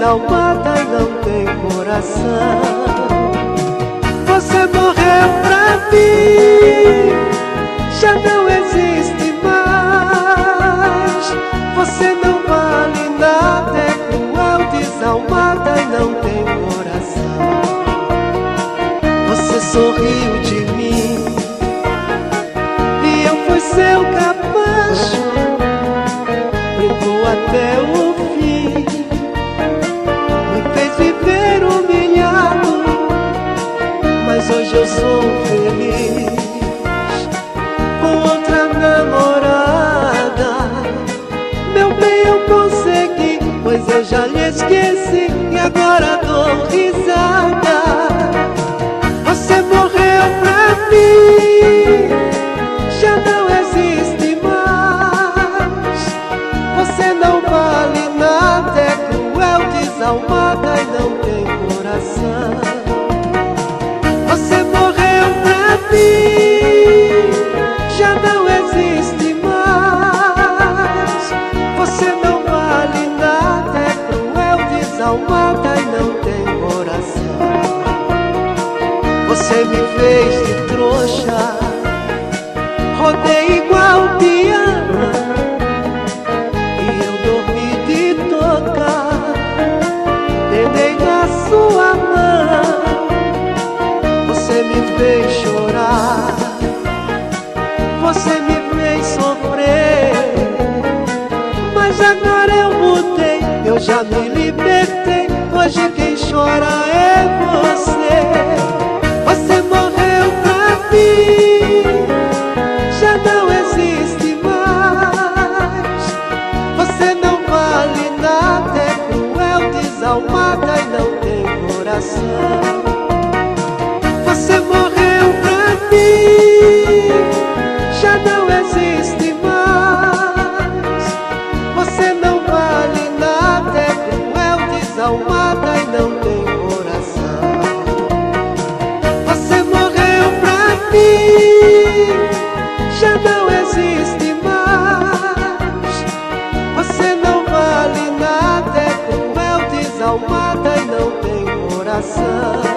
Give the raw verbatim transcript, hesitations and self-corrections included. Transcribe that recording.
desalmada e não tem coração. Você morreu pra mim, já não existe mais. Você não vale nada, é cruel, desalmada e não tem coração. Você sorriu de mim e eu fui seu capacho, brincou até o fim, me fez viver humilhado, mas hoje eu sou feliz com outra namorada. Meu bem, eu consegui, pois eu já lhe esqueci e agora dou risada. Você morreu pra mim, já não existe mais. Você não vale nada, é cruel, desalmada e não tem coração. Você morreu pra mim, já não existe mais. Você não vale nada, é cruel, desalmada e não tem coração. Você me fez de trouxa, rodei igual piano e eu dormi de toca, penei na sua mão. Você me fez chorar, você me fez sofrer, mas agora eu mudei, eu já me libertei. Hoje quem chora é você. Você morreu pra mim, já não existe mais. Você não vale nada, é cruel, desalmada e não tem coração. Você morreu pra mim, já não existe mais. Você não vale nada, é cruel, desalmada e não tem coração. Você morreu pra mim, já não existe mais. Você não vale nada, é cruel, desalmada e não tem coração.